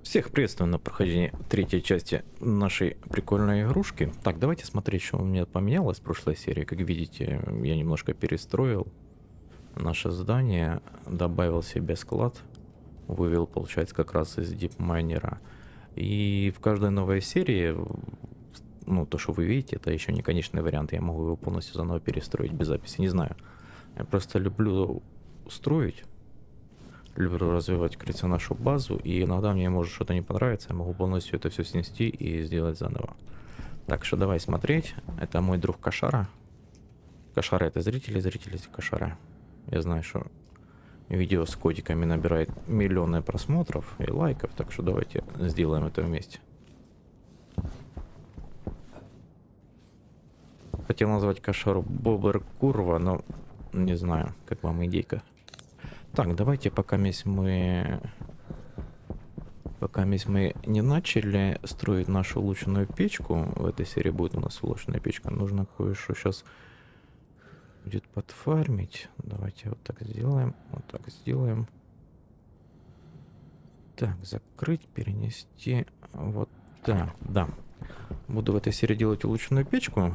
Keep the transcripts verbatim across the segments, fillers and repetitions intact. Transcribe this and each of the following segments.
Всех приветствую на прохождении третьей части нашей прикольной игрушки. Так, давайте смотреть, что у меня поменялось в прошлой серии. Как видите, я немножко перестроил наше здание, добавил себе склад, вывел, получается, как раз из дипмайнера. И в каждой новой серии, ну, то, что вы видите, это еще не конечный вариант. Я могу его полностью заново перестроить без записи, не знаю. Я просто люблю строить. Люблю развивать, кажется, нашу базу, и иногда мне может что-то не понравится, я могу полностью это все снести и сделать заново. Так что давай смотреть. Это мой друг Кошара. Кошара — это зрители, зрители Кошара. Я знаю, что видео с котиками набирает миллионы просмотров и лайков, так что давайте сделаем это вместе. Хотел назвать Кошару Бобер Курва, но не знаю, как вам идейка. Так, давайте пока мы пока мы не начали строить нашу улучшенную печку. В этой серии будет у нас улучшенная печка. Нужно кое-что сейчас будет подфармить. Давайте вот так сделаем. Вот так сделаем. Так, закрыть, перенести. Вот так, да. Буду в этой серии делать улучшенную печку.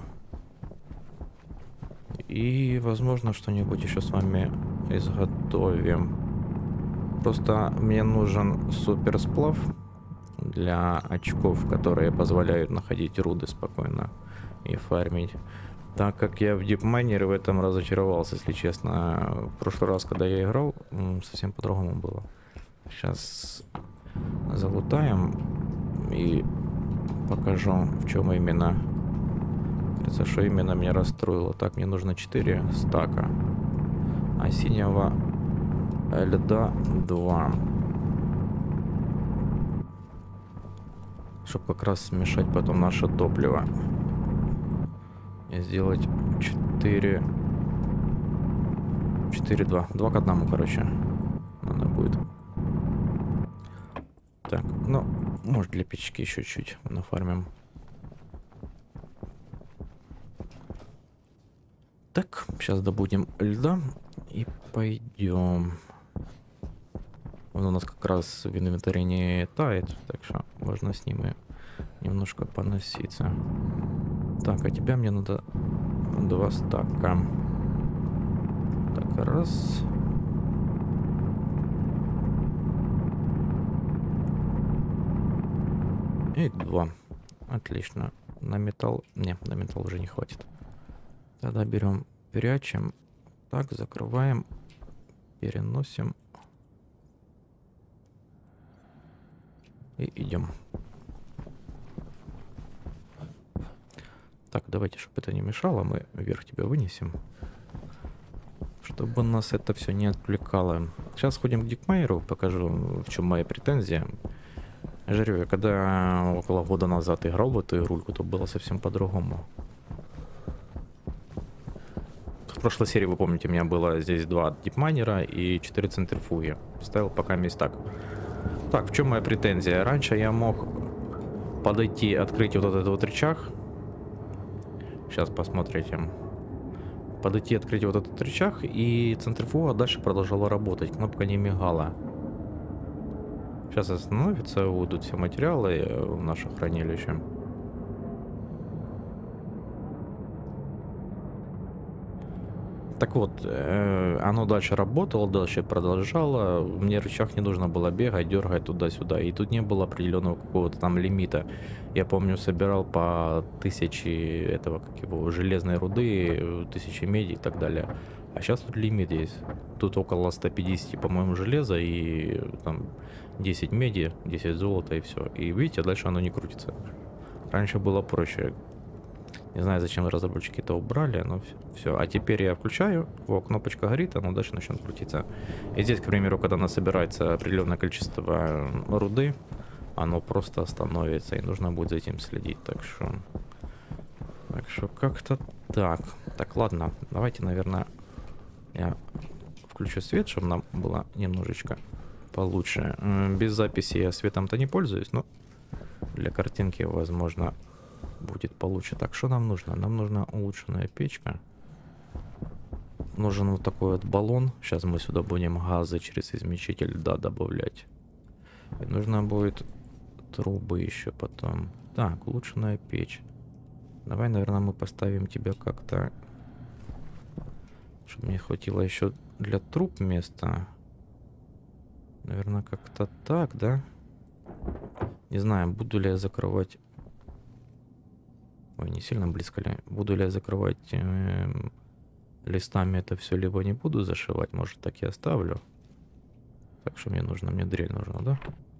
И, возможно, что-нибудь еще с вами изготовим. Просто мне нужен супер сплав для очков, которые позволяют находить руды спокойно и фармить. Так как я в дипмайнере в этом разочаровался, если честно. В прошлый раз, когда я играл, совсем по-другому было. Сейчас залутаем и покажу, в чем именно. Что именно меня расстроило. Так, мне нужно четыре стака, а синего льда два, чтобы как раз смешать потом наше топливо и сделать четыре четыре два два к одному, короче, надо будет. Так, ну может для печки еще чуть нафармим. Так, сейчас добудем льда и пойдем. Он у нас как раз в инвентаре не тает, так что можно с ним и немножко поноситься. Так, а тебя мне надо два стака. Так, раз. И два. Отлично. На металл... Не, на металл уже не хватит. Тогда берем, прячем, так, закрываем, переносим и идем. Так, давайте, чтобы это не мешало, мы вверх тебя вынесем, чтобы нас это все не отвлекало. Сейчас ходим к дипмайнеру, покажу, в чем моя претензия. Жарю, я когда около года назад играл в эту игрульку, то было совсем по-другому. В прошлой серии, вы помните, у меня было здесь два дипмайнера и четыре центрифуги. Ставил пока месть так. Так, в чем моя претензия? Раньше я мог подойти, открыть вот этот вот рычаг. Сейчас посмотрите. Подойти, открыть вот этот рычаг, и центрифуга дальше продолжала работать. Кнопка не мигала. Сейчас остановится, уйдут все материалы в наше хранилище. Так вот, э, оно дальше работало, дальше продолжало. Мне рычаг не нужно было бегать, дергать туда-сюда. И тут не было определенного какого-то там лимита. Я помню, собирал по тысяче этого, как его, железной руды, тысячи меди и так далее. А сейчас тут лимит есть. Тут около ста пятидесяти, по-моему, железа и там десять меди, десять золота и все. И видите, дальше оно не крутится. Раньше было проще. Не знаю, зачем разработчики это убрали, но все. А теперь я включаю, о, кнопочка горит, оно дальше начнет крутиться. И здесь, к примеру, когда насобирается определенное количество руды, оно просто остановится, и нужно будет за этим следить. Так что, так что как-то так. Так, ладно, давайте, наверное, я включу свет, чтобы нам было немножечко получше. Без записи я светом-то не пользуюсь, но для картинки, возможно, будет получше. Так, что нам нужно? Нам нужна улучшенная печка. Нужен вот такой вот баллон. Сейчас мы сюда будем газы через измельчитель льда добавлять. И нужно будет трубы еще потом. Так, улучшенная печь. Давай, наверное, мы поставим тебя как-то, чтобы мне хватило еще для труб места. Наверное, как-то так, да? Не знаю, буду ли я закрывать... Ой, не сильно близко ли? Буду ли я закрывать э, листами это все, либо не буду зашивать? Может, так и оставлю. Так что мне нужно, мне дрель нужна, да?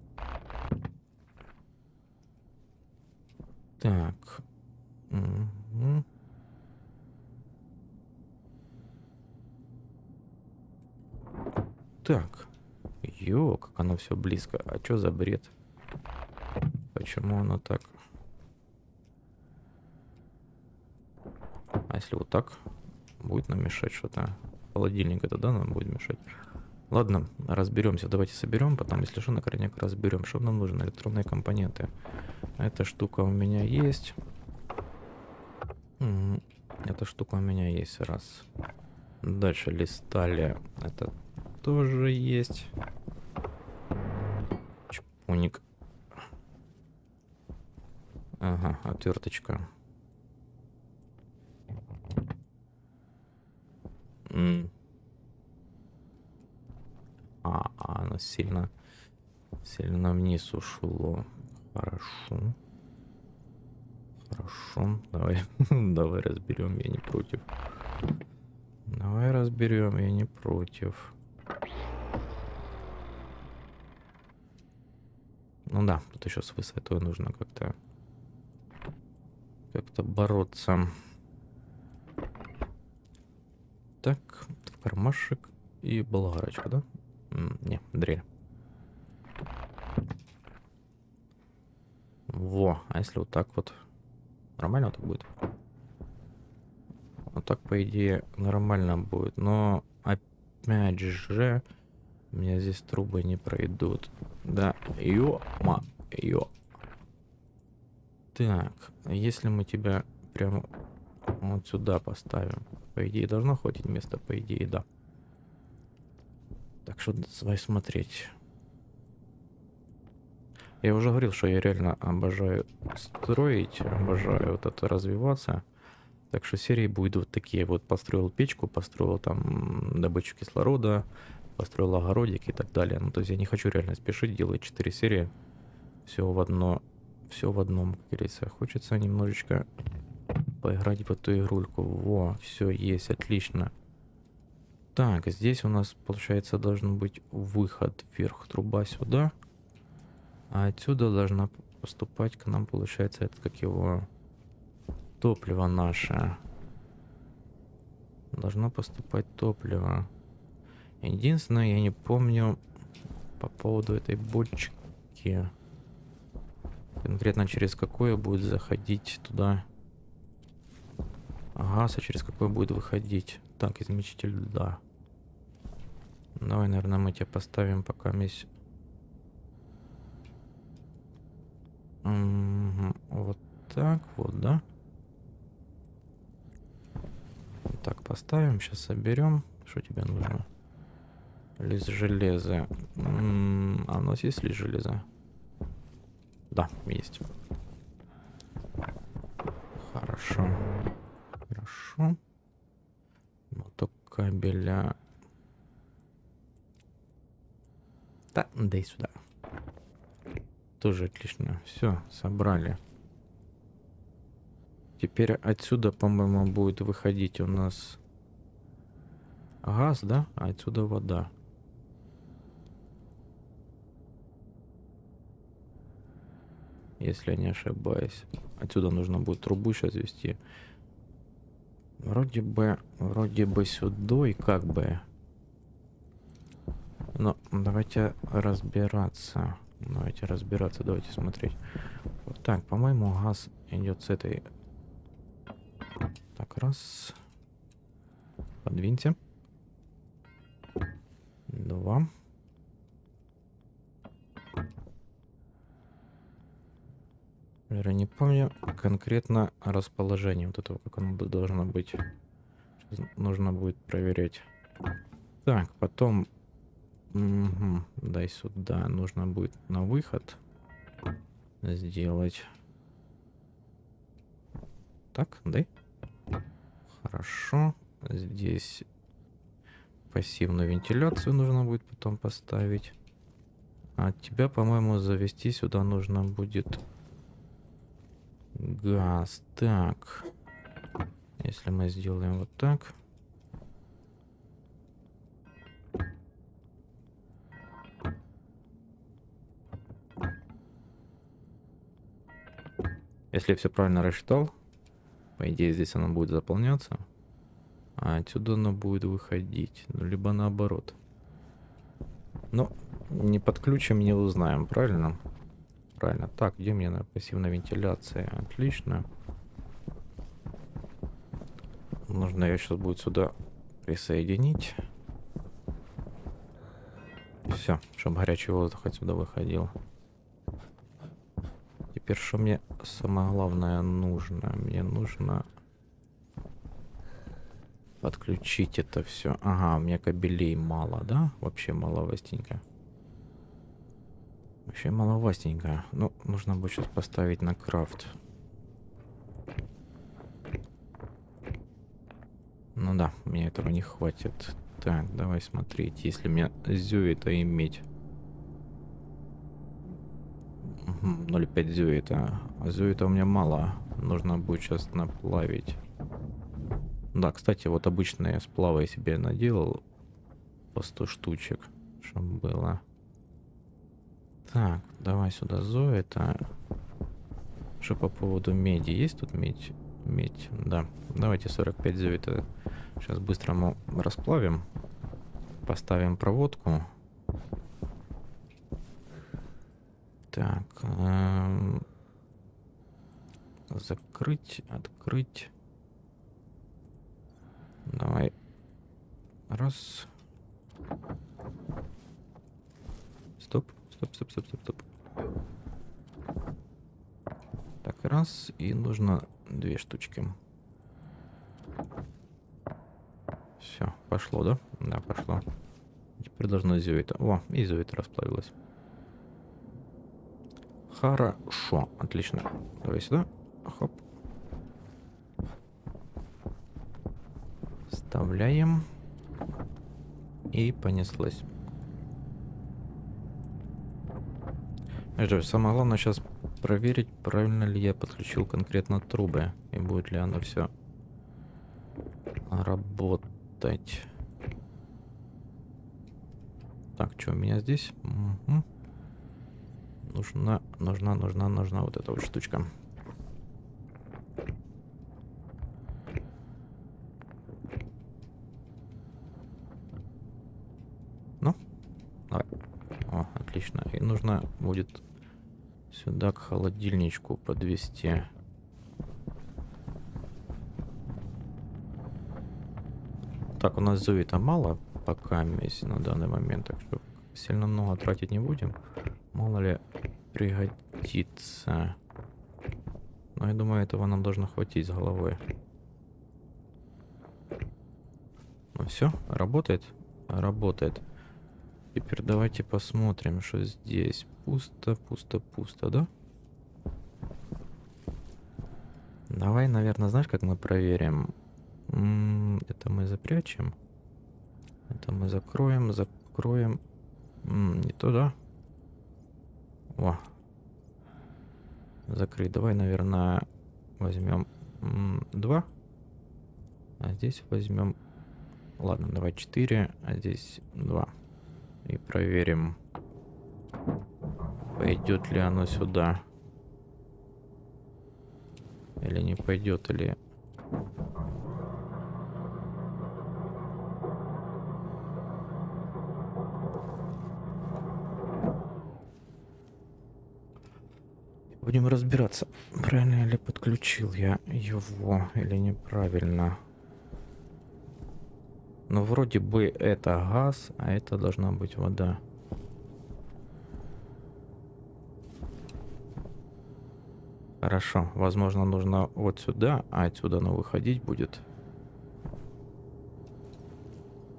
Так. Угу. Так. Ё, как оно все близко. А что за бред? Почему оно так? А если вот так? Будет нам мешать что-то? Холодильник это, да, нам будет мешать? Ладно, разберемся. Давайте соберем, потом, если что, на крайняк разберем, что нам нужно. Электронные компоненты. Эта штука у меня есть. М, Эта штука у меня есть. Раз. Дальше листали. Это тоже есть. Чпуник. Ага, отверточка. М. А, а, оно сильно, сильно вниз ушло. Хорошо. Хорошо. Давай, давай разберем, я не против. Давай разберем, я не против. Ну да, тут еще с высотой нужно как-то как-то бороться. Так, в кармашек и болгарочка, да? М, не, дрель. Во, а если вот так вот? Нормально так будет? Вот так, по идее, нормально будет. Но, опять же, у меня здесь трубы не пройдут. Да, ё-ма, ё. Так, если мы тебя прямо вот сюда поставим, по идее, должно хватить места, по идее, да. Так что давай смотреть. Я уже говорил, что я реально обожаю строить, обожаю вот это развиваться. Так что серии будут вот такие. Вот построил печку, построил там добычу кислорода, построил огородик и так далее. Ну, то есть я не хочу реально спешить, делать четыре серии. Все в одно, все в одном, как говорится. Хочется немножечко поиграть в эту игрульку. Во, все есть, отлично. Так, здесь у нас, получается, должен быть выход вверх, труба сюда. А отсюда должна поступать к нам, получается, это как его топливо наше. Должно поступать топливо. Единственное, я не помню по поводу этой бочки. Конкретно через какое будет заходить туда газ, а через какой будет выходить. Так, измельчитель льда. Давай, наверное, мы тебя поставим пока вместе. Вот так вот, да? Вот так поставим, сейчас соберем. Что тебе нужно? Лист железа. М-м, а у нас есть лист железа? Да, есть. Хорошо. Хорошо. Моток кабеля. Да, дай сюда. Тоже отлично. Все, собрали. Теперь отсюда, по-моему, будет выходить у нас газ, да? А отсюда вода. Если я не ошибаюсь. Отсюда нужно будет трубу сейчас вести. Вроде бы, вроде бы сюда и как бы. Но давайте разбираться. Давайте разбираться, давайте смотреть. Вот так, по-моему, газ идет с этой. Так, раз. Подвиньте. Два. Я не помню конкретно расположение вот этого, как оно должно быть. Сейчас нужно будет проверять. Так, потом... Угу, дай сюда. Нужно будет на выход. сделать. Так, да? Хорошо. Здесь пассивную вентиляцию нужно будет потом поставить. А тебя, по-моему, завести сюда нужно будет газ. Так. Если мы сделаем вот так. Если я все правильно рассчитал, по идее здесь оно будет заполняться, а отсюда оно будет выходить. Ну, либо наоборот. Но не подключим, не узнаем, правильно? Правильно. Так, где мне на пассивной вентиляции? Отлично. Нужно ее сейчас будет сюда присоединить. Все, чтобы горячий воздух отсюда выходил. Теперь что мне самое главное нужно? Мне нужно подключить это все. Ага, у меня кабелей мало, да? Вообще маловастенько. Вообще маловастенько. Ну, нужно будет сейчас поставить на крафт. Ну да, мне этого не хватит. Так, давай смотреть, если мне зюита иметь. ноль пять зюита. А зюита у меня мало. Нужно будет сейчас наплавить. Да, кстати, вот обычные сплавы я себе наделал. По сто штучек, чтобы было. Так, давай сюда зоита. Что по поводу меди? Есть тут медь? Медь, да. Давайте сорок пять зюита. Сейчас быстро мы расплавим. Поставим проводку. Так. Эм, закрыть, открыть. Давай. Раз. Стоп, стоп, стоп, стоп, стоп, стоп. Так, раз. И нужно две штучки. Все, пошло, да? Да, пошло. Теперь должно зюита. О, и зюита расплавилась. Хорошо, отлично. Давай сюда. Хоп. Вставляем. И понеслась. Что, самое главное сейчас проверить, правильно ли я подключил конкретно трубы. И будет ли оно все работать. Так, что у меня здесь? Угу. Нужна, нужна, нужна, нужна вот эта вот штучка. Ну, давай. О, отлично. И нужно будет сюда к холодильничку подвести. Так, у нас зуита мало пока есть на данный момент, так что сильно много тратить не будем. Мало ли пригодится. Но я думаю, этого нам должно хватить с головой. Ну все, работает? Работает. Теперь давайте посмотрим, что здесь. Пусто, пусто, пусто, да? Давай, наверное, знаешь, как мы проверим? М-м, это мы запрячем. Это мы закроем, закроем. М-м, не туда. О. Закрыть. Давай, наверное, возьмем м-м, два. А здесь возьмем... Ладно, давай четыре, а здесь два. И проверим, пойдет ли оно сюда. Или не пойдет, или... Будем разбираться, правильно ли подключил я его, или неправильно. Но вроде бы это газ, а это должна быть вода. Хорошо, возможно, нужно вот сюда, а отсюда оно выходить будет.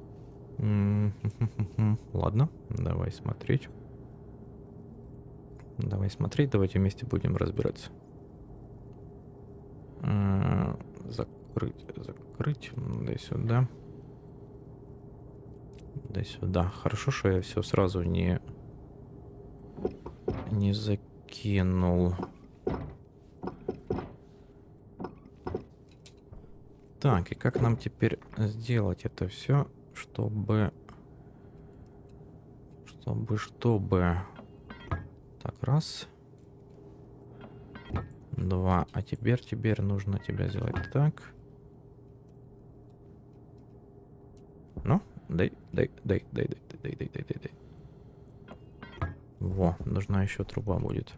Ладно, давай смотреть. Давай смотреть, давайте вместе будем разбираться. А, закрыть, закрыть, да сюда. Да сюда. Хорошо, что я все сразу не, не закинул. Так, и как нам теперь сделать это все, чтобы... Чтобы, чтобы... Так, раз. Два. А теперь, теперь нужно тебя сделать так. Ну, дай, дай, дай, дай, дай, дай, дай, дай, дай, дай. Во, нужна еще труба будет.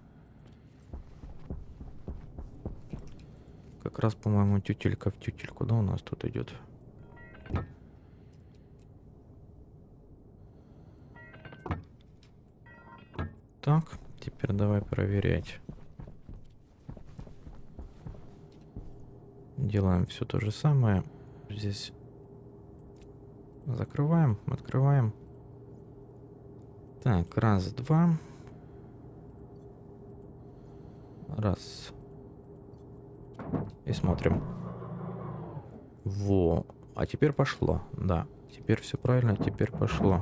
Как раз, по-моему, тютелька в тютельку, да, у нас тут идет. Так, теперь давай проверять. Делаем все то же самое. Здесь закрываем, открываем. Так, раз, два. Раз. И смотрим. Во. А теперь пошло. Да. Теперь все правильно. Теперь пошло.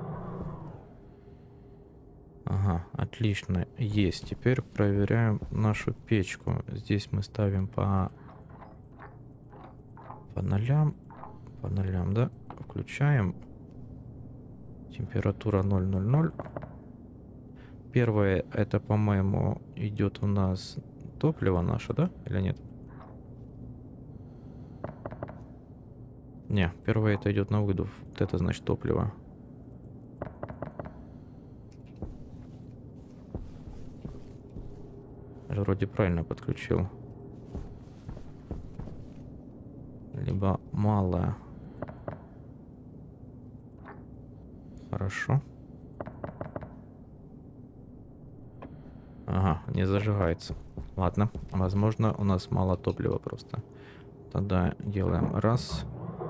Ага, отлично. Есть. Теперь проверяем нашу печку. Здесь мы ставим по... По нолям. По нолям, да? Включаем. Температура ноль ноль ноль. Первое, это, по-моему, идет у нас топливо наше, да? Или нет? Не, первое это идет на выдув. Вот это значит топливо. Я вроде правильно подключил. Либо мало. Хорошо. Ага, не зажигается. Ладно, возможно, у нас мало топлива просто. Тогда делаем раз.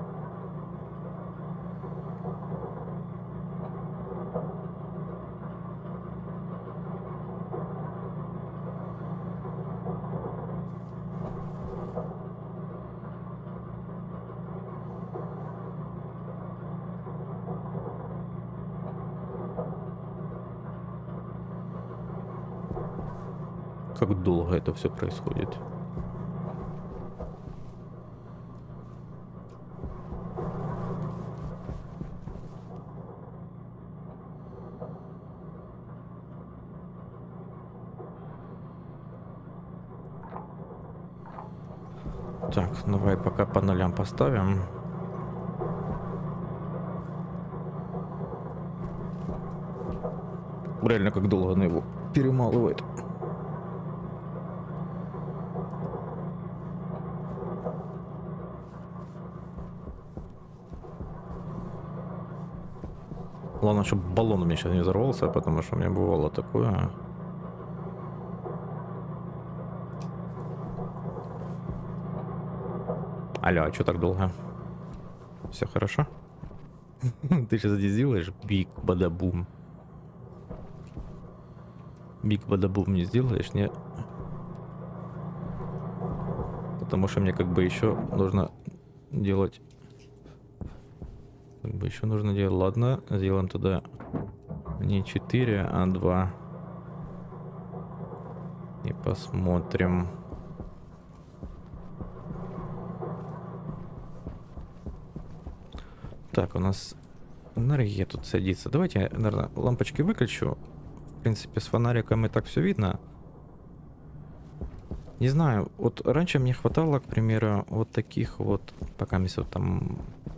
Как долго это все происходит? Так, давай пока по нолям поставим. Реально, как долго она его перемалывает. Главное, чтобы баллон у меня сейчас не взорвался, потому что у меня бывало такое. Алло, а что так долго? Все хорошо? Ты сейчас здесь сделаешь биг-бадабум? Биг-бадабум не сделаешь, не? Потому что мне как бы еще нужно делать... Как бы еще нужно делать... Ладно, сделаем тогда не четыре, а два. И посмотрим. Так, у нас энергия тут садится. Давайте я, наверное, лампочки выключу. В принципе, с фонариком и так все видно. Не знаю, вот раньше мне хватало, к примеру, вот таких вот, пока мне вот там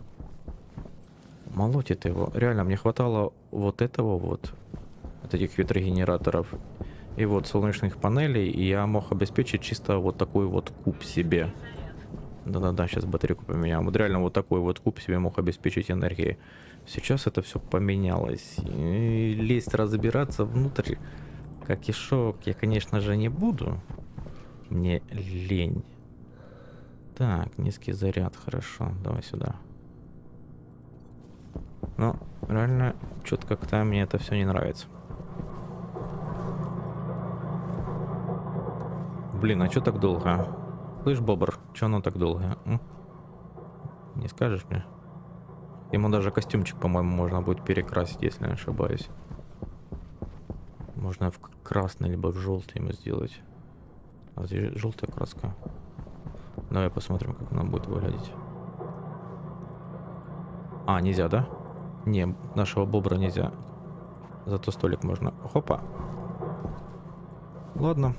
молотит его. Реально, мне хватало вот этого вот, вот этих ветрогенераторов и вот солнечных панелей, и я мог обеспечить чисто вот такой вот куб себе. Да-да-да, сейчас батарейку поменяем. Вот реально вот такой вот куб себе мог обеспечить энергией. Сейчас это все поменялось. И лезть разбираться внутрь, как и шок, я, конечно же, не буду. Мне лень. Так, низкий заряд, хорошо. Давай сюда. Но реально, что-то как-то мне это все не нравится. Блин, а чё так долго? Слышь, бобр, чё оно так долго? М? Не скажешь мне? Ему даже костюмчик, по-моему, можно будет перекрасить, если не ошибаюсь. Можно в красный, либо в желтый ему сделать. А здесь желтая краска. Давай посмотрим, как она будет выглядеть. А, нельзя, да? Не, нашего бобра нельзя. Зато столик можно. Хопа. Ладно.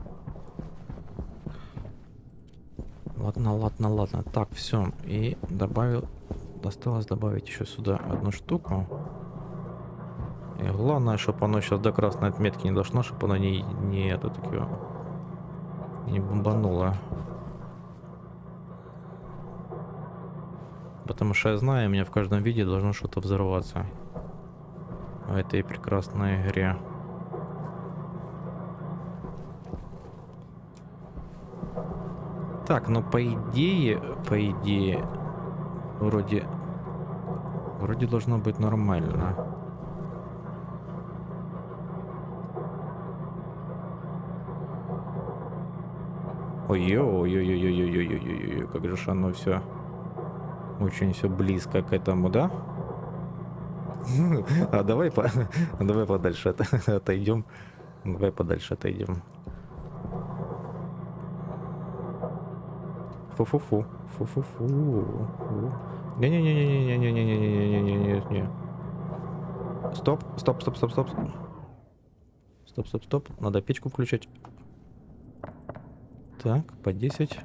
Ладно, ладно, ладно. Так, все. И добавил... Осталось добавить еще сюда одну штуку. И главное, чтобы оно сейчас до красной отметки не дошло, чтобы оно не, не это такое... Не бомбануло. Потому что я знаю, у меня в каждом виде должно что-то взорваться. В этой прекрасной игре. Так, ну по идее, по идее, вроде, вроде должно быть нормально. Ой-ой-ой-ой-ой-ой-ой-ой-ой, как же ж оно все, очень все близко к этому, да? А давай, по, давай подальше отойдем, давай подальше отойдем. Фу-фу-фу, фу-фу-фу. Не-не-не-не-не-не-не-не-не-не-не-не-не-не. Стоп, стоп, стоп, стоп, стоп. Стоп, стоп, стоп. Надо печку включать. Так, по десять.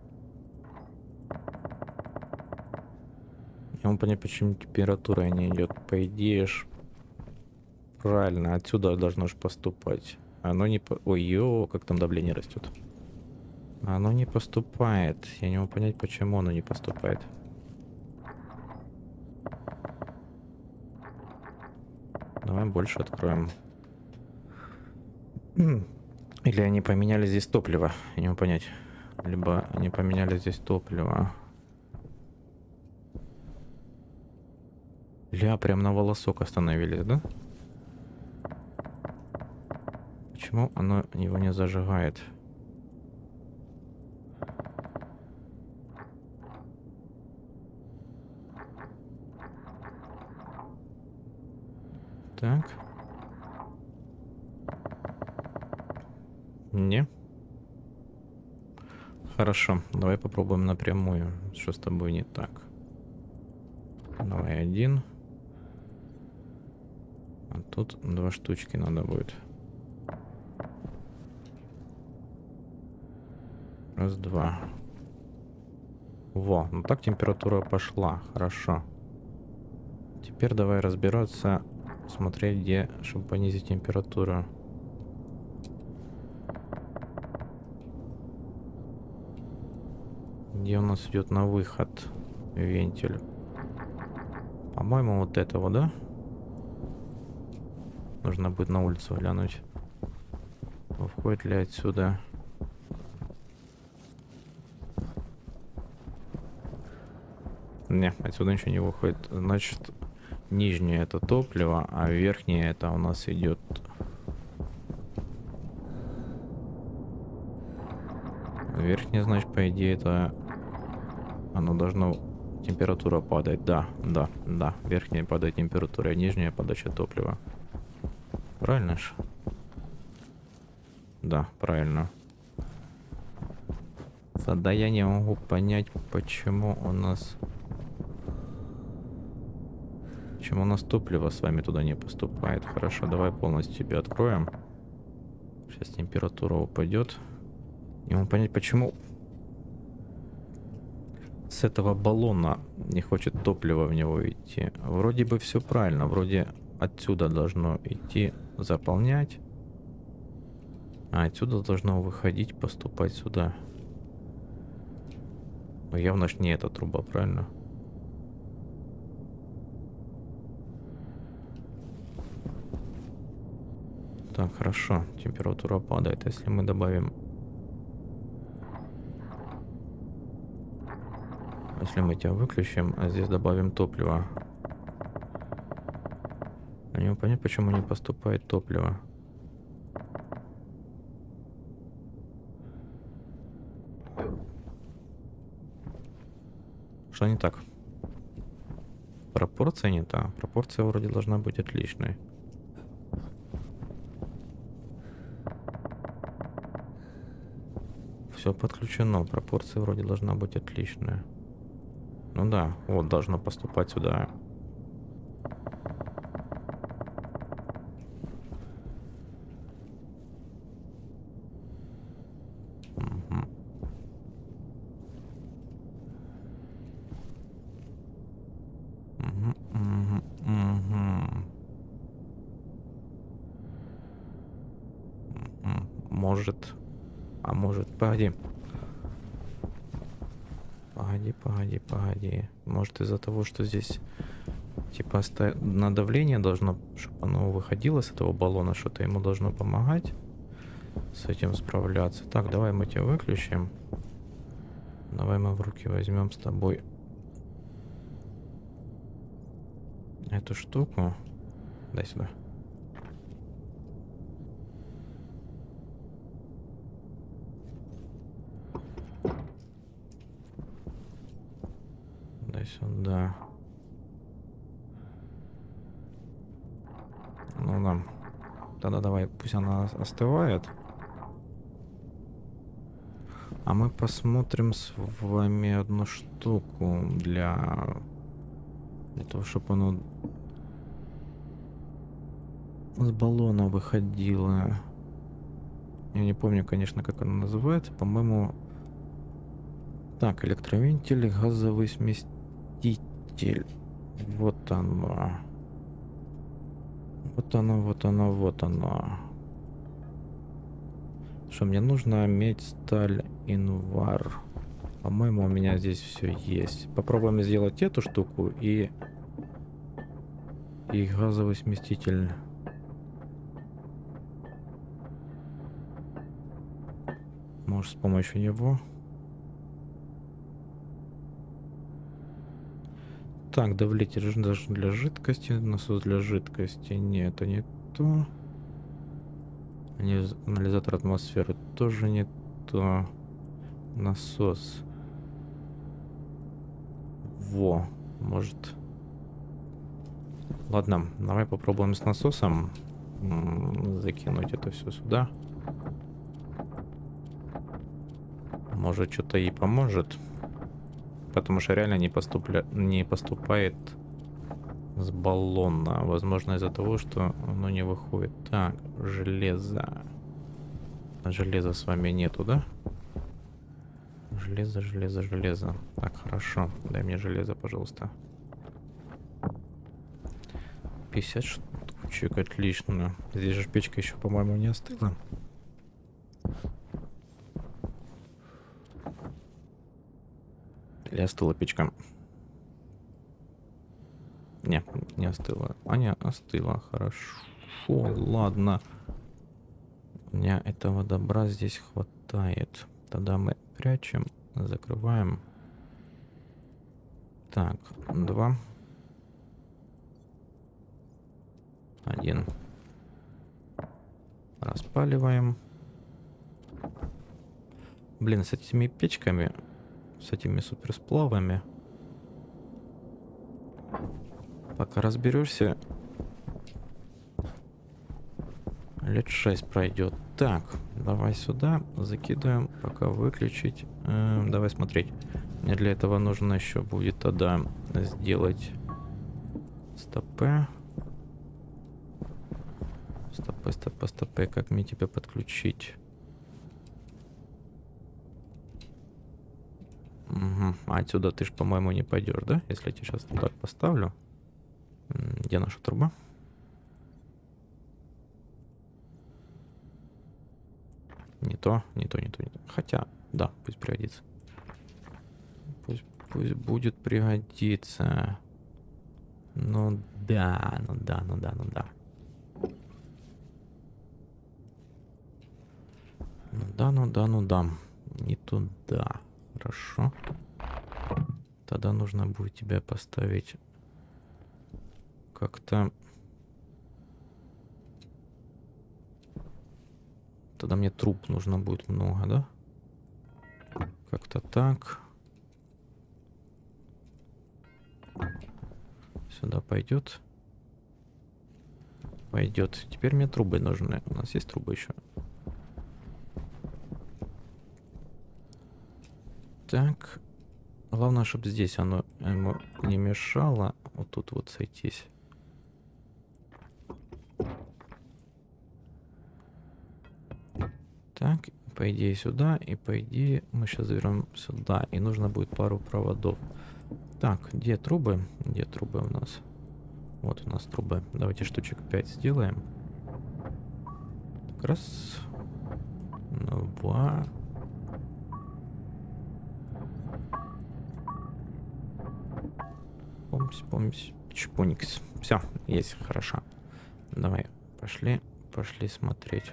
Я могу понять, почему температура не идет. По идее ж... Правильно, отсюда должно же поступать. Оно не... По... Ой-ё, как там давление растет. Оно не поступает. Я не могу понять, почему оно не поступает. Давай больше откроем. Или они поменяли здесь топливо. Я не могу понять. Либо они поменяли здесь топливо. Ля, прям на волосок остановились, да? Почему оно его не зажигает? Так. Не. Хорошо, давай попробуем напрямую. Что с тобой не так? Давай один. А тут два штучки надо будет. Раз, два. Во, ну так температура пошла. Хорошо. Теперь давай разбираться, смотреть, где, чтобы понизить температуру. Где у нас идет на выход вентиль? По-моему, вот этого, да? Нужно будет на улицу глянуть. Входит ли отсюда? Не, отсюда ничего не выходит. Значит, нижнее это топливо, а верхнее это у нас идет... Верхнее, значит, по идее, это... Оно должно... Температура падать. Да, да, да. Верхняя падает температура, а нижняя подача топлива. Правильно ж? Да, правильно. Тогда я не могу понять, почему у нас... Почему у нас топливо с вами туда не поступает. Хорошо, давай полностью тебе откроем. Сейчас температура упадет. Не могу понять, почему с этого баллона не хочет топливо в него идти. Вроде бы все правильно. Вроде отсюда должно идти заполнять. А отсюда должно выходить, поступать сюда. Но явно ж не эта труба, правильно? Так, хорошо. Температура падает. Если мы добавим... Если мы тебя выключим, а здесь добавим топливо. Я не могу понять, почему не поступает топливо. Что не так? Пропорция не та. Пропорция вроде должна быть отличной. Все подключено. Пропорция вроде должна быть отличная. Ну да, вот должно поступать сюда. Мгм. Мгм, мгм, мгм. М, Может. А может, погоди. Погоди, погоди, погоди. Может, из-за того, что здесь типа оста- на давление должно, чтобы оно выходило с этого баллона, что-то ему должно помогать с этим справляться. Так, давай мы тебя выключим. Давай мы в руки возьмем с тобой эту штуку. Дай сюда. Дай сюда. Ну да. Тогда давай, пусть она остывает. А мы посмотрим с вами одну штуку для, для того, чтобы оно с баллона выходило. Я не помню, конечно, как она называется. По-моему... Так, электровентиль, газовый сместитель. Вот оно. Вот оно, вот оно, вот оно. Что, мне нужно медь, сталь, инвар. По-моему, у меня здесь все есть. Попробуем сделать эту штуку и... И газовый сместитель. Может, с помощью него. Так, давлитель даже для жидкости. Насос для жидкости. Нет, это не то. Анализатор атмосферы тоже не то. Насос. Во, может... Ладно, давай попробуем с насосом закинуть это все сюда. Может, что-то и поможет. Потому что реально не, поступля... не поступает с баллона. Возможно, из-за того, что оно не выходит. Так, железо. Железа с вами нету, да? Железо, железо, железо. Так, хорошо. Дай мне железо, пожалуйста. пятьдесят штучек, отлично. Здесь же печка еще, по-моему, не остыла. Или остыла печка? Не, не остыла. А, не, остыла. Хорошо, ладно. У меня этого добра здесь хватает. Тогда мы прячем, закрываем. Так, два. Один. Распаливаем. Блин, с этими печками, с этими суперсплавами, пока разберешься, лет шесть пройдет. Так, давай сюда закидываем, пока выключить. Эм, давай смотреть. Мне для этого нужно еще будет тогда сделать стопы. Стопы, стопы, стопы. Как мне тебя подключить? Угу. А отсюда ты ж, по-моему, не пойдешь, да? Если я тебе сейчас так поставлю. Где наша труба? Не то, не то, не то, не то. Хотя, да, пусть пригодится. Пусть, пусть будет пригодиться. Ну да, ну да, ну да, ну да. Ну да, ну да, ну да. Не туда. Хорошо. Тогда нужно будет тебя поставить как-то... Тогда мне труб нужно будет много, да? Как-то так. Сюда пойдет. Пойдет. Теперь мне трубы нужны. У нас есть трубы еще. Так. Главное, чтобы здесь оно ему не мешало. Вот тут вот сойтись. Так, по идее сюда. И по идее мы сейчас заберем сюда. И нужно будет пару проводов. Так, где трубы? Где трубы у нас? Вот у нас трубы. Давайте штучек пять сделаем. Так, раз. Два. Помсь, помсь. Чпуникс. Все, есть, хорошо. Давай, пошли, пошли смотреть.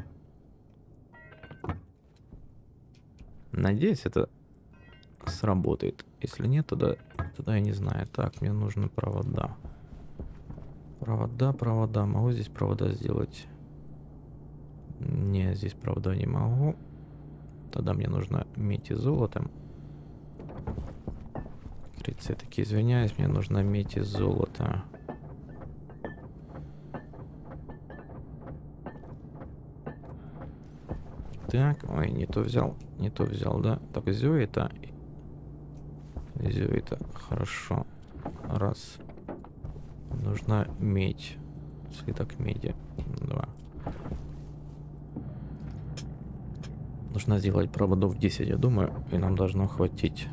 Надеюсь, это сработает. Если нет, тогда, тогда я не знаю. Так, мне нужны провода. Провода, провода. Могу здесь провода сделать? Не, здесь провода не могу. Тогда мне нужно медь и золото. Я таки извиняюсь, мне нужно медь и золото. Так, ой, не то взял, не то взял, да? Так, зё это. Зё это, хорошо. Раз. Нужна медь. Слиток меди. Два. Нужно сделать проводов десять, я думаю, и нам должно хватить.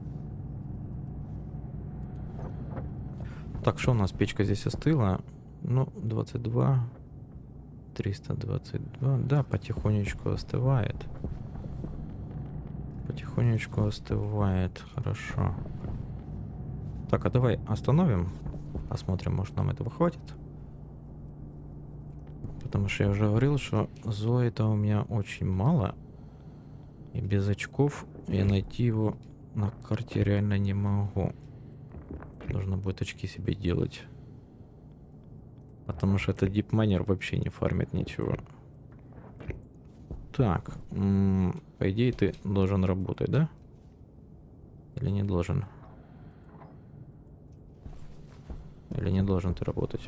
Так, что у нас? Печка здесь остыла. Ну, двадцать два. триста двадцать два. Да, потихонечку остывает. Потихонечку остывает. Хорошо. Так, а давай остановим. Посмотрим, может нам этого хватит. Потому что я уже говорил, что золота у меня очень мало. И без очков я найти его на карте реально не могу. Нужно будет очки себе делать. Потому что этот дипмайнер вообще не фармит ничего. Так. М-м, по идее ты должен работать, да? Или не должен? Или не должен ты работать?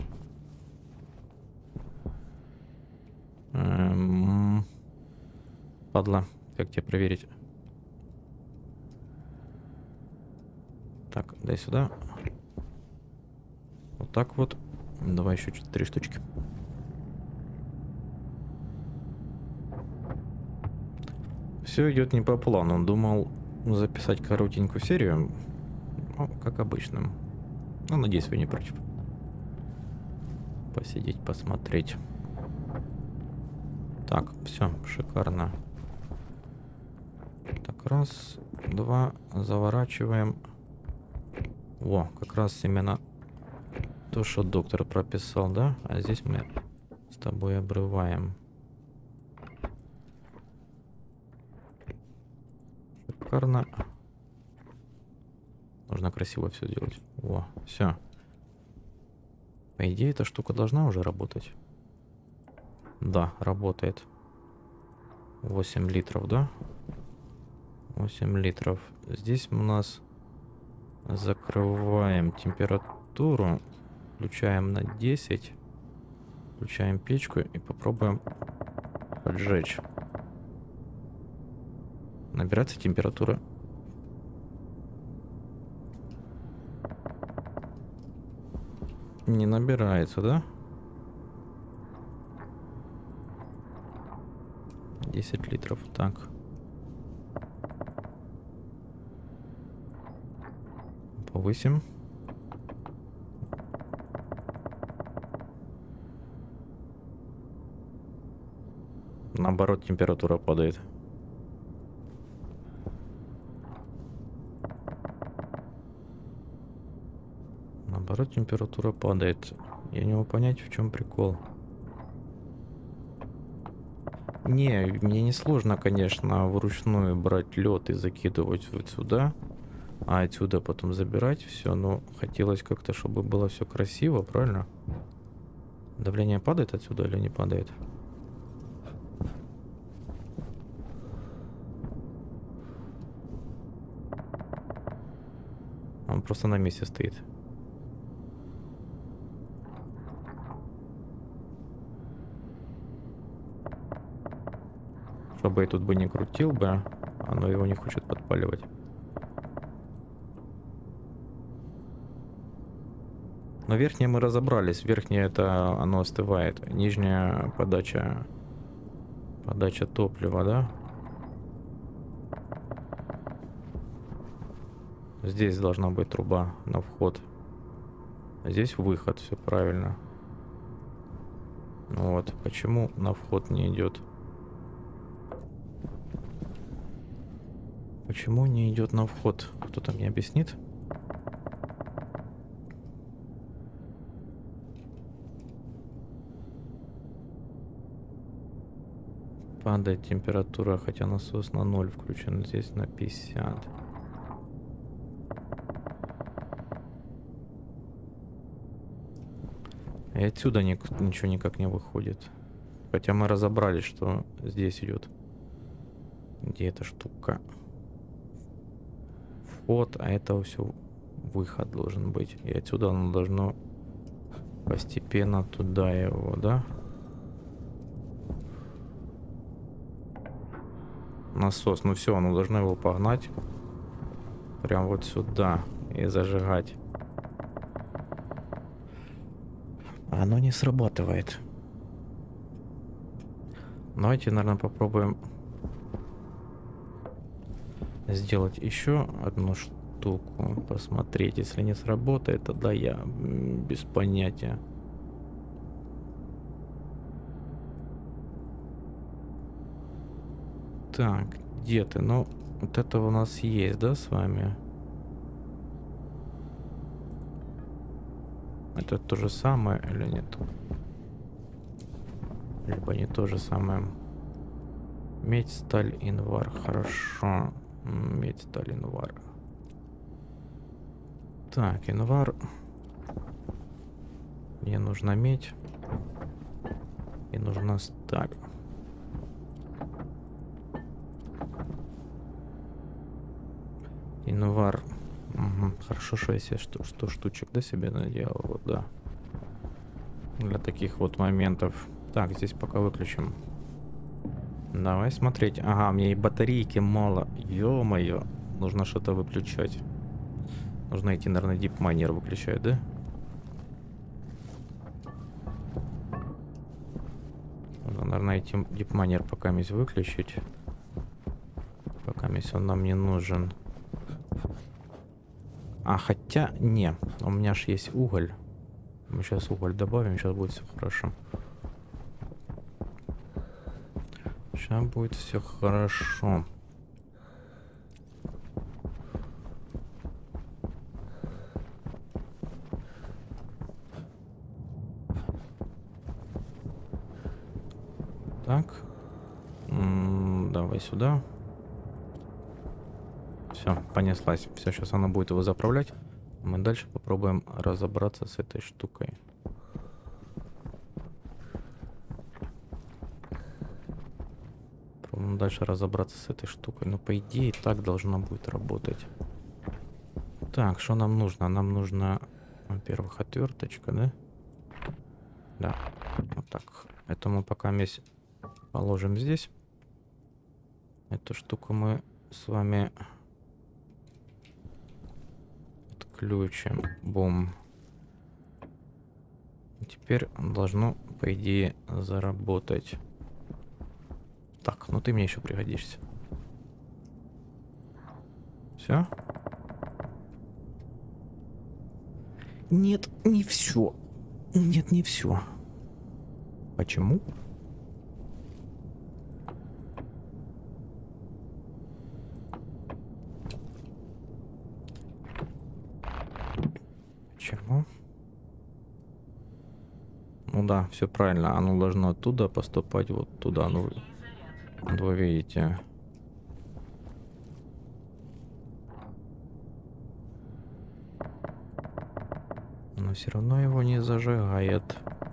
Эм-м, падла. Как тебе проверить? Так, дай сюда. Вот так вот. Давай еще три штучки. Все идет не по плану. Думал записать коротенькую серию. Ну, как обычно. Ну, надеюсь, вы не против. Посидеть, посмотреть. Так, все, шикарно. Так, раз, два, заворачиваем. Во, как раз именно то, что доктор прописал, да? А здесь мы с тобой обрываем. Шикарно. Нужно красиво все делать. Во, все. По идее, эта штука должна уже работать. Да, работает. восемь литров, да? восемь литров. Здесь у нас закрываем температуру. Включаем на десять. Включаем печку и попробуем поджечь. Набирается температура. Не набирается, да? десять литров. Так. Повысим. Наоборот, температура падает. Наоборот, температура падает. Я не могу понять, в чем прикол. Не, мне не сложно, конечно, вручную брать лед и закидывать вот сюда, а отсюда потом забирать все, но хотелось как-то, чтобы было все красиво, правильно? Давление падает отсюда или не падает? Он просто на месте стоит. Чтобы я тут бы не крутил бы, оно его не хочет подпаливать. Но верхнее мы разобрались. Верхнее это оно остывает. Нижняя подача... Подача топлива, да? Здесь должна быть труба на вход. Здесь выход, все правильно. Ну вот, почему на вход не идет? Почему не идет на вход? Кто-то мне объяснит? Падает температура, хотя насос на ноль включен, здесь на пятьдесят. И отсюда ни, ничего никак не выходит. Хотя мы разобрались, что здесь идет. Где эта штука? Вход, а это все выход должен быть. И отсюда оно должно постепенно туда его, да? Насос, ну все, оно должно его погнать прям вот сюда и зажигать. А оно не срабатывает. Давайте, наверное, попробуем сделать еще одну штуку, посмотреть. Если не сработает, тогда я без понятия. Так, где ты? Ну, вот это у нас есть, да, с вами? Это то же самое или нет? Либо не то же самое. Медь, сталь, инвар. Хорошо. Медь, сталь, инвар. Так, инвар. Мне нужна медь. И нужна сталь. Инвар. Угу. Хорошо, что я себе что, что штучек, да, себе наделал. Вот, да. Для таких вот моментов. Так, здесь пока выключим. Давай смотреть. Ага, мне и батарейки мало. Ё-моё. Нужно что-то выключать. Нужно идти, наверное, дипмайнер выключать, да? Нужно, наверное, идти дипмайнер пока здесь выключить. Пока здесь он нам не нужен. А, хотя, не. У меня ж есть уголь. Мы сейчас уголь добавим, сейчас будет все хорошо. Сейчас будет все хорошо. Так. М-м, давай сюда. Все, понеслась. Все, сейчас она будет его заправлять. Мы дальше попробуем разобраться с этой штукой. Попробуем дальше разобраться с этой штукой. Но по идее так должно будет работать. Так, что нам нужно? Нам нужно, во-первых, отверточка, да? Да. Вот так. Это мы пока вместе положим здесь. Эту штуку мы с вами отключим. Бум. Теперь должно, по идее, заработать. Так, ну ты мне еще пригодишься. Все? Нет, не все. Нет, не все. Почему? Почему? Ну да, все правильно. Оно должно оттуда поступать вот туда. Ну, вы видите. Но все равно его не зажигает.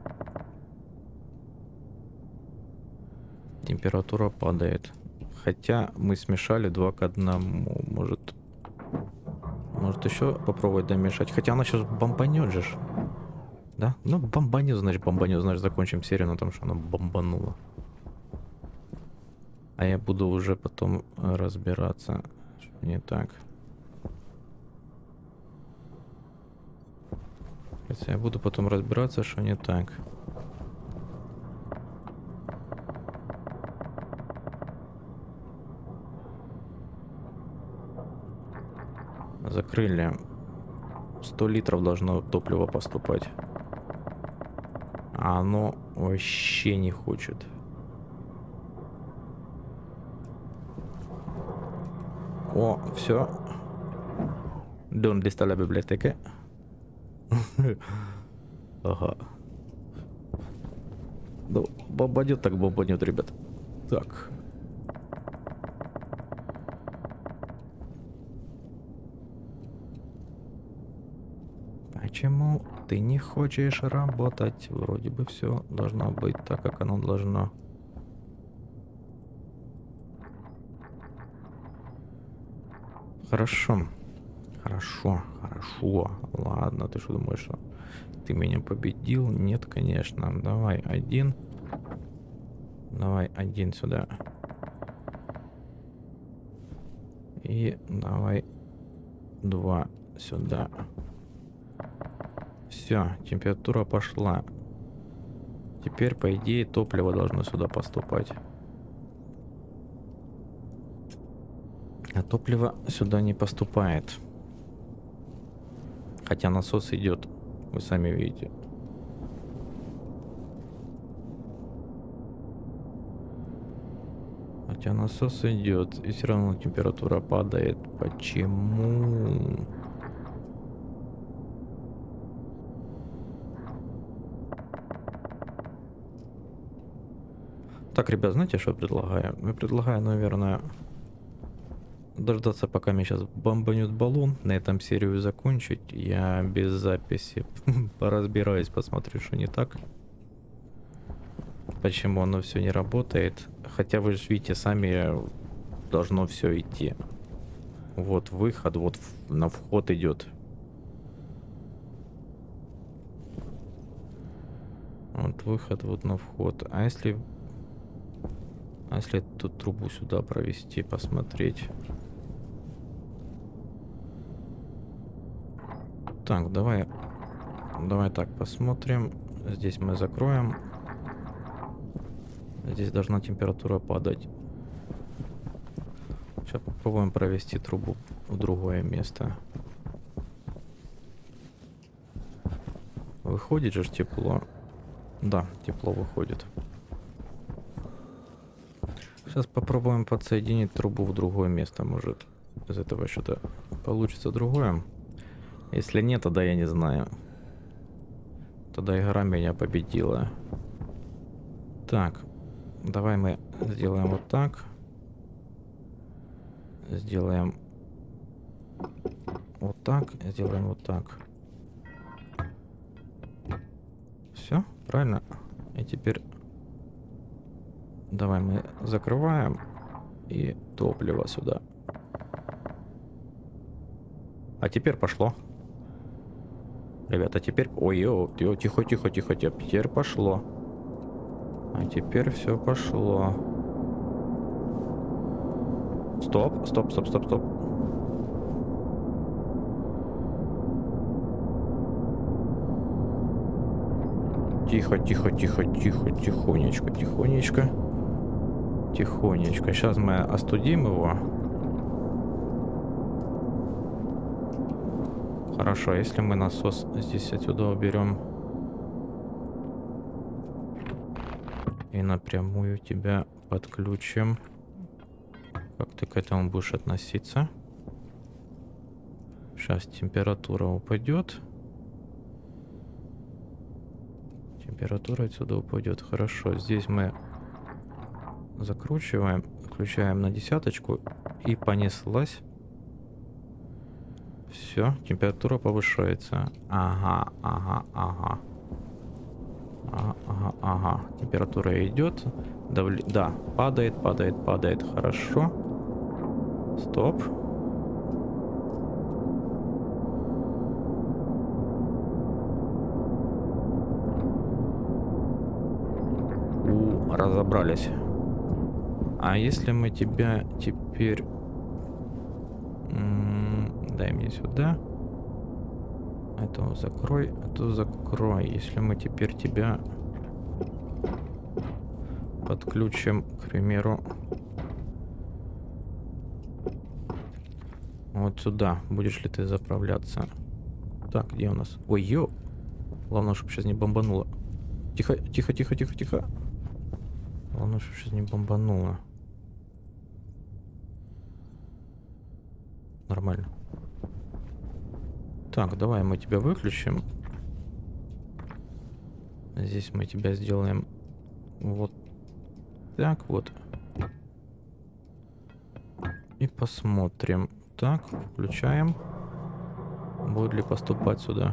Температура падает. Хотя мы смешали два к одному. Может, Может еще попробовать домешать. Хотя она сейчас бомбанет же. Да? Ну, бомбанет, значит, бомбанет. Значит, закончим серию на том, что она бомбанула. А я буду уже потом разбираться, что не так. Хотя я буду потом разбираться, что не так. Закрыли. сто литров должно топлива поступать. А оно вообще не хочет. О, все. Дон листа la библиотека. Ага. Ну, бомбанет так бомбанет, ребят. Так. Почему ты не хочешь работать? Вроде бы все должно быть так, как оно должно. Хорошо. Хорошо, хорошо. Ладно, ты что думаешь, что ты меня победил? Нет, конечно. Давай один. Давай один сюда. И давай два сюда. Все, температура пошла. Теперь, по идее, топливо должно сюда поступать. А топливо сюда не поступает. Хотя насос идет, вы сами видите. Хотя насос идет, и все равно температура падает. Почему? Так, ребят, знаете, что я предлагаю? Я предлагаю, наверное, дождаться, пока мне сейчас бомбанет баллон, на этом серию закончить. Я без записи поразбираюсь, посмотрю, что не так. Почему оно все не работает. Хотя вы же видите, сами должно все идти. Вот выход, вот на вход идет. Вот выход, вот на вход. А если... А если эту трубу сюда провести, посмотреть? Так, давай... Давай так посмотрим. Здесь мы закроем. Здесь должна температура падать. Сейчас попробуем провести трубу в другое место. Выходит же тепло. Да, тепло выходит. Сейчас попробуем подсоединить трубу в другое место. Может, из этого что-то получится другое. Если нет, тогда я не знаю. Тогда игра меня победила. Так, давай мы сделаем вот так. Сделаем вот так. Сделаем вот так. Все, правильно? И теперь давай мы закрываем и топливо сюда. А теперь пошло. Ребята, теперь... Ой-ой, тихо, тихо, тихо, тихо. Теперь пошло. А теперь все пошло. Стоп, стоп, стоп, стоп, стоп. Тихо, тихо, тихо, тихо, тихонечко, тихонечко. Тихонечко. Сейчас мы остудим его. Хорошо, если мы насос здесь отсюда уберем. И напрямую тебя подключим. Как ты к этому будешь относиться? Сейчас температура упадет. Температура отсюда упадет. Хорошо, здесь мы закручиваем, включаем на десяточку и понеслась. Все, температура повышается. Ага, ага, ага. Ага, ага, ага. Температура идет. Давли... Да, падает, падает, падает. Хорошо. Стоп. У, разобрались. А если мы тебя теперь... М-м, дай мне сюда. Это закрой, это закрой. Если мы теперь тебя подключим, к примеру, вот сюда, будешь ли ты заправляться? Так, где у нас? Ой, ё! Главное, чтобы сейчас не бомбануло. Тихо, тихо, тихо, тихо, тихо. Главное, чтобы сейчас не бомбануло. Нормально. Так, давай мы тебя выключим. Здесь мы тебя сделаем вот так вот. И посмотрим. Так, включаем. Будет ли поступать сюда?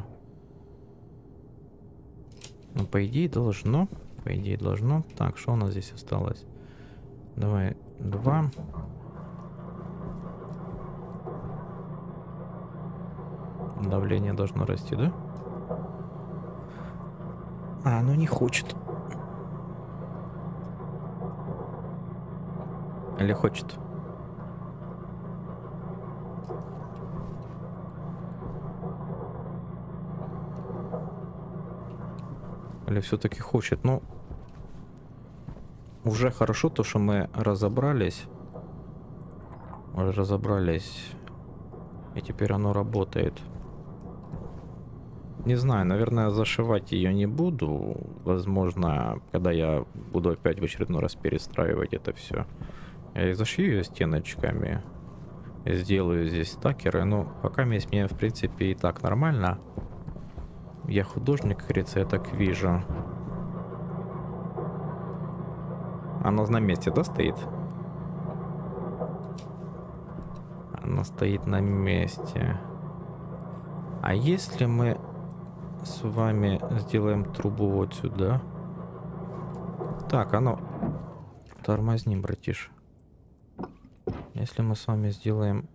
Ну, по идее, должно. По идее, должно. Так, что у нас здесь осталось? Давай, два. Давление должно расти, да? А, оно не хочет. Или хочет? Или все-таки хочет? Ну, уже хорошо то, что мы разобрались. Уже разобрались. И теперь оно работает. Не знаю, наверное, зашивать ее не буду. Возможно, когда я буду опять в очередной раз перестраивать это все, я и зашью ее стеночками. Сделаю здесь стакеры. Но пока мне, в принципе, и так нормально. Я художник, как говорится, я так вижу. Оно на месте, да, стоит? Оно стоит на месте. А если мы с вами сделаем трубу вот сюда? Так, оно... Тормозни, братиш. Если мы с вами сделаем...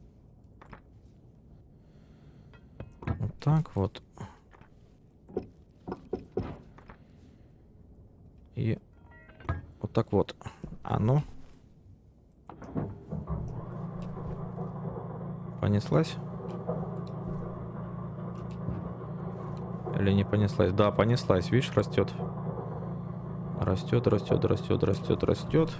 Вот так вот. И вот так вот. Оно понеслась? Или не понеслась? Да, понеслась. Видишь, растет. Растет, растет, растет, растет, растет.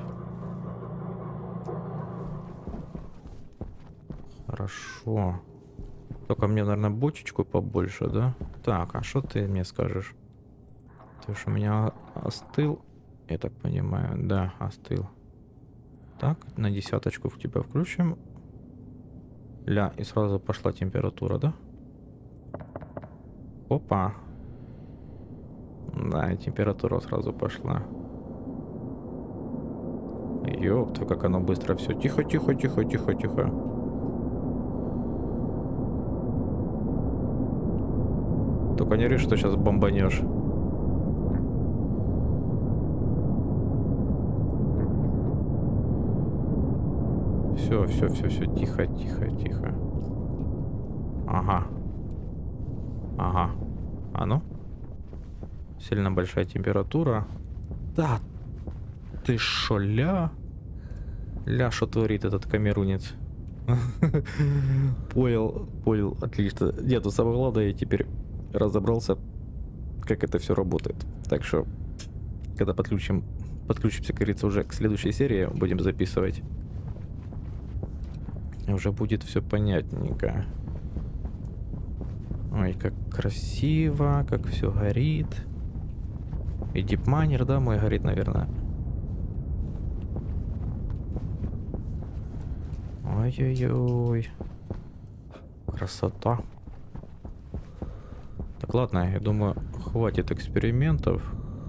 Хорошо. Только мне, наверное, бочечку побольше, да? Так, а что ты мне скажешь? Ты уж у меня остыл, я так понимаю. Да, остыл. Так, на десяточку в тебя включим. Ля, и сразу пошла температура, да? Опа. Да, и температура сразу пошла. Ёпта, как оно быстро все. Тихо, тихо, тихо, тихо, тихо. Только не реши, что сейчас бомбанешь. Все, все, все, все, тихо, тихо, тихо. Ага. Ага. А ну? Сильно большая температура. Да. Ты шо, ля? Ля, что творит этот камерунец? Понял, понял, отлично. Нет, ну самое главное, я теперь разобрался, как это все работает. Так что, когда подключим, подключимся, как говорится, уже к следующей серии, будем записывать, уже будет все понятненько. Ой, как красиво, как все горит. И дипмайнер, да, мой горит, наверное. Ой-ой-ой. Красота. Так, ладно, я думаю, хватит экспериментов.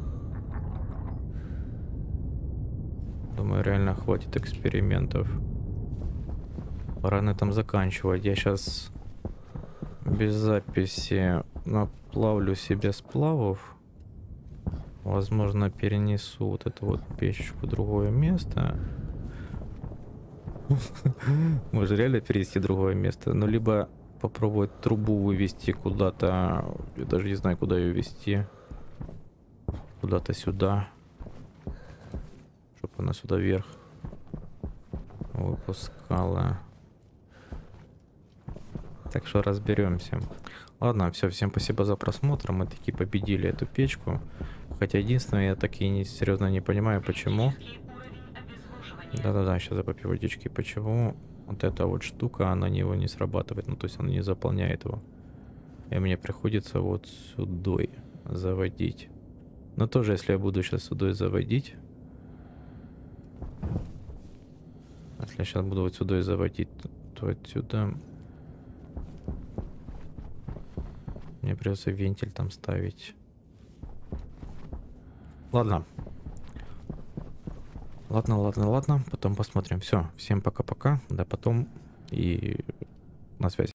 Думаю, реально хватит экспериментов. Пора на этом заканчивать. Я сейчас без записи наплавлю себе сплавов. Возможно, перенесу вот эту вот печку в другое место. Можно реально перенести в другое место. Ну, либо попробовать трубу вывести куда-то. Я даже не знаю, куда ее вести. Куда-то сюда. она сюда вверх выпускала. Так что разберемся. Ладно, все, всем спасибо за просмотр. Мы таки победили эту печку. Хотя единственное, я так и не, серьезно не понимаю, почему. Да-да-да, сейчас я попью водички. Почему вот эта вот штука, она на него не срабатывает. Ну, то есть она не заполняет его. И мне приходится вот сюда заводить. Но тоже, если я буду сейчас сюда заводить... Если я сейчас буду вот сюда заводить, то отсюда... Мне придется вентиль там ставить. Ладно. Ладно, ладно, ладно. Потом посмотрим. Все. Всем пока-пока. Да потом. И на связи.